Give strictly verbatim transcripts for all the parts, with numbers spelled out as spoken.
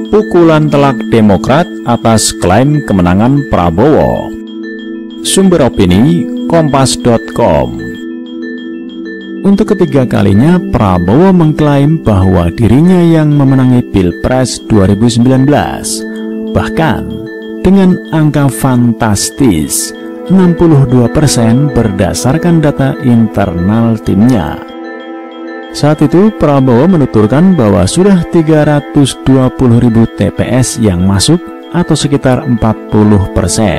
Pukulan telak Demokrat atas klaim kemenangan Prabowo. Sumber opini kompas titik com. Untuk ketiga kalinya Prabowo mengklaim bahwa dirinya yang memenangi Pilpres dua ribu sembilan belas, bahkan dengan angka fantastis enam puluh dua persen berdasarkan data internal timnya. Saat itu Prabowo menuturkan bahwa sudah tiga ratus dua puluh ribu T P S yang masuk atau sekitar empat puluh persen.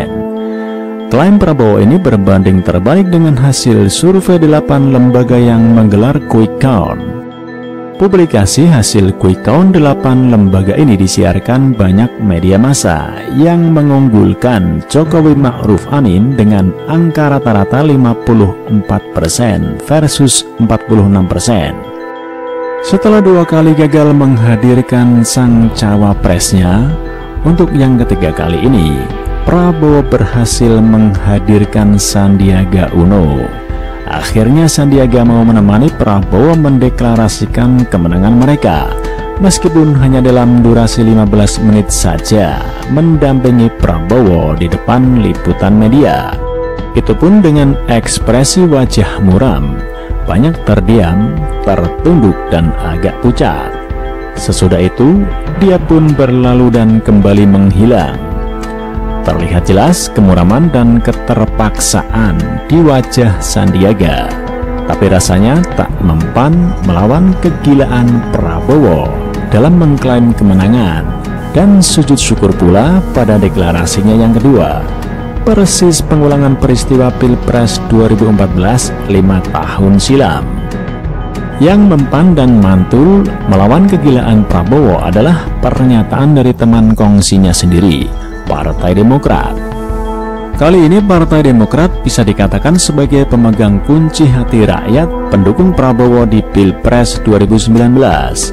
Klaim Prabowo ini berbanding terbalik dengan hasil survei delapan lembaga yang menggelar quick count. Publikasi hasil quick count delapan lembaga ini disiarkan banyak media massa yang mengunggulkan Jokowi Ma'ruf Amin dengan angka rata-rata lima puluh empat persen versus empat puluh enam persen. Setelah dua kali gagal menghadirkan sang cawapresnya, untuk yang ketiga kali ini Prabowo berhasil menghadirkan Sandiaga Uno. Akhirnya Sandiaga mau menemani Prabowo mendeklarasikan kemenangan mereka, meskipun hanya dalam durasi lima belas menit saja mendampingi Prabowo di depan liputan media. Itu pun dengan ekspresi wajah muram, banyak terdiam, tertunduk dan agak pucat. Sesudah itu dia pun berlalu dan kembali menghilang. Terlihat jelas kemuraman dan keterpaksaan di wajah Sandiaga, tapi rasanya tak mempan melawan kegilaan Prabowo dalam mengklaim kemenangan dan sujud syukur pula pada deklarasinya yang kedua. Persis pengulangan peristiwa Pilpres dua ribu empat belas lima tahun silam. Yang mempan dan mantul melawan kegilaan Prabowo adalah pernyataan dari teman kongsinya sendiri, Partai Demokrat. Kali ini Partai Demokrat bisa dikatakan sebagai pemegang kunci hati rakyat pendukung Prabowo di Pilpres dua ribu sembilan belas.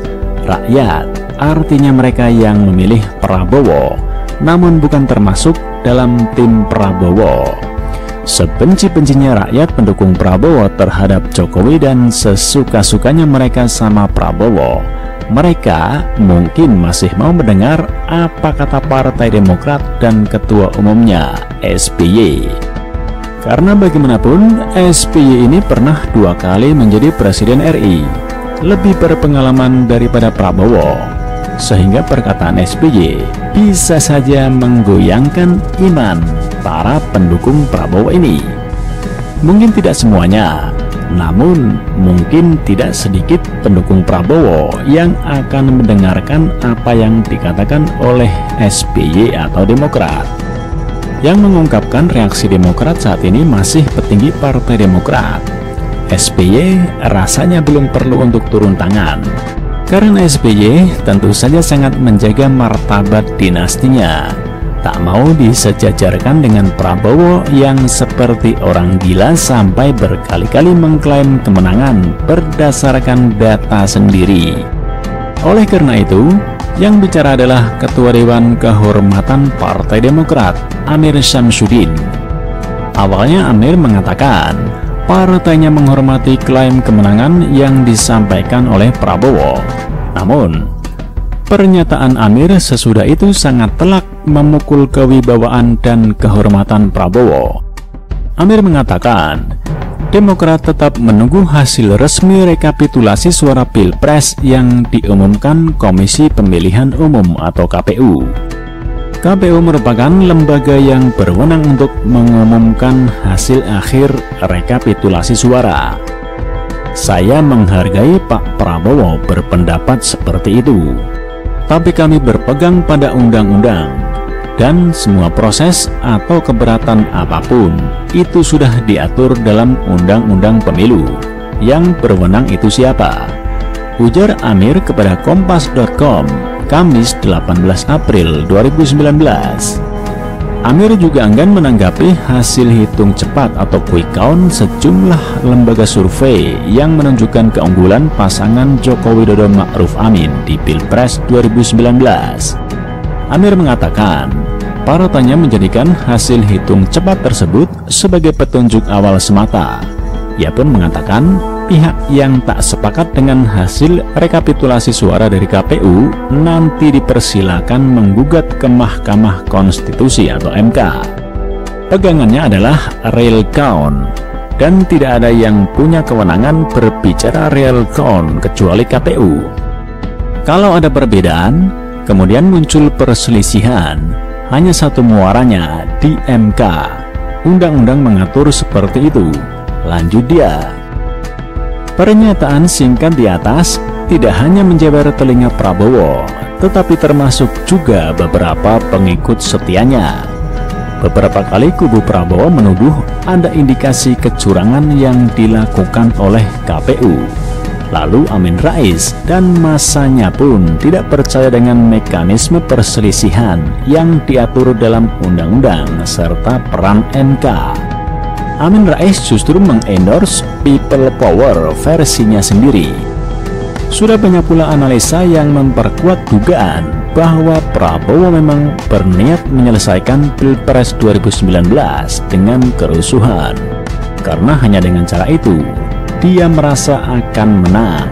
Rakyat artinya mereka yang memilih Prabowo, namun bukan termasuk dalam tim Prabowo. Sebenci-bencinya rakyat pendukung Prabowo terhadap Jokowi dan sesuka-sukanya mereka sama Prabowo, mereka mungkin masih mau mendengar apa kata Partai Demokrat dan Ketua Umumnya S B Y. Karena bagaimanapun S B Y ini pernah dua kali menjadi Presiden R I, lebih berpengalaman daripada Prabowo, sehingga perkataan S B Y bisa saja menggoyangkan iman para pendukung Prabowo ini. Mungkin tidak semuanya, namun mungkin tidak sedikit pendukung Prabowo yang akan mendengarkan apa yang dikatakan oleh S B Y atau Demokrat. Yang mengungkapkan reaksi Demokrat saat ini masih petinggi Partai Demokrat. S B Y rasanya belum perlu untuk turun tangan, karena S B Y tentu saja sangat menjaga martabat dinastinya, tak mau disejajarkan dengan Prabowo yang seperti orang gila sampai berkali-kali mengklaim kemenangan berdasarkan data sendiri. Oleh karena itu, yang bicara adalah Ketua Dewan Kehormatan Partai Demokrat, Amir Syamsuddin. Awalnya Amir mengatakan partainya menghormati klaim kemenangan yang disampaikan oleh Prabowo. Namun, pernyataan Amir sesudah itu sangat telak memukul kewibawaan dan kehormatan Prabowo. Amir mengatakan, Demokrat tetap menunggu hasil resmi rekapitulasi suara Pilpres yang diumumkan Komisi Pemilihan Umum atau K P U. K P U merupakan lembaga yang berwenang untuk mengumumkan hasil akhir rekapitulasi suara. Saya menghargai Pak Prabowo berpendapat seperti itu, tapi kami berpegang pada undang-undang, dan semua proses atau keberatan apapun itu sudah diatur dalam Undang-Undang Pemilu. Yang berwenang itu siapa? Ujar Amir kepada kompas titik com Kamis delapan belas April dua ribu sembilan belas. Amir juga enggan menanggapi hasil hitung cepat atau quick count sejumlah lembaga survei yang menunjukkan keunggulan pasangan Joko Widodo Ma'ruf Amin di Pilpres dua ribu sembilan belas. Amir mengatakan, partainya menjadikan hasil hitung cepat tersebut sebagai petunjuk awal semata. Ia pun mengatakan pihak yang tak sepakat dengan hasil rekapitulasi suara dari K P U nanti dipersilakan menggugat ke Mahkamah Konstitusi atau M K. Pegangannya adalah real count, dan tidak ada yang punya kewenangan berbicara real count kecuali K P U. Kalau ada perbedaan, kemudian muncul perselisihan, hanya satu muaranya di M K. Undang-undang mengatur seperti itu. Lanjut dia. Pernyataan singkat di atas tidak hanya menjabar telinga Prabowo, tetapi termasuk juga beberapa pengikut setianya. Beberapa kali kubu Prabowo menuduh ada indikasi kecurangan yang dilakukan oleh K P U. Lalu Amin Rais dan masanya pun tidak percaya dengan mekanisme perselisihan yang diatur dalam undang-undang serta peran M K. Amin Rais justru mengendorse people power versinya sendiri. Sudah banyak pula analisa yang memperkuat dugaan bahwa Prabowo memang berniat menyelesaikan Pilpres dua ribu sembilan belas dengan kerusuhan, karena hanya dengan cara itu dia merasa akan menang.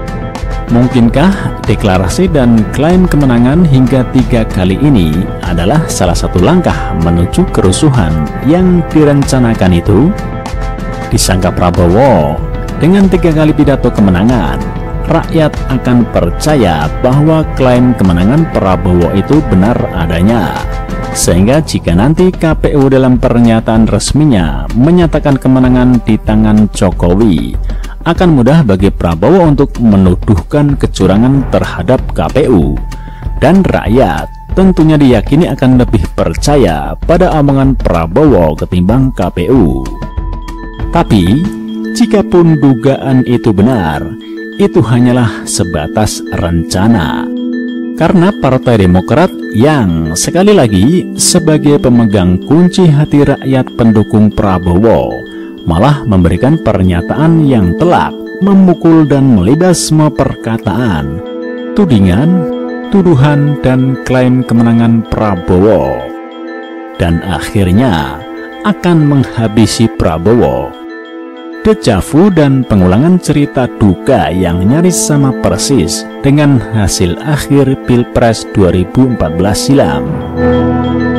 Mungkinkah deklarasi dan klaim kemenangan hingga tiga kali ini adalah salah satu langkah menuju kerusuhan yang direncanakan itu? Disangka Prabowo, dengan tiga kali pidato kemenangan, rakyat akan percaya bahwa klaim kemenangan Prabowo itu benar adanya. Sehingga jika nanti K P U dalam pernyataan resminya menyatakan kemenangan di tangan Jokowi, akan mudah bagi Prabowo untuk menuduhkan kecurangan terhadap K P U. Dan rakyat tentunya diyakini akan lebih percaya pada omongan Prabowo ketimbang K P U. Tapi, jikapun dugaan itu benar, itu hanyalah sebatas rencana. Karena Partai Demokrat yang sekali lagi sebagai pemegang kunci hati rakyat pendukung Prabowo malah memberikan pernyataan yang telak, memukul dan melibas semua perkataan, tudingan, tuduhan, dan klaim kemenangan Prabowo, dan akhirnya akan menghabisi Prabowo. Dejavu dan pengulangan cerita duka yang nyaris sama persis dengan hasil akhir Pilpres dua ribu empat belas silam.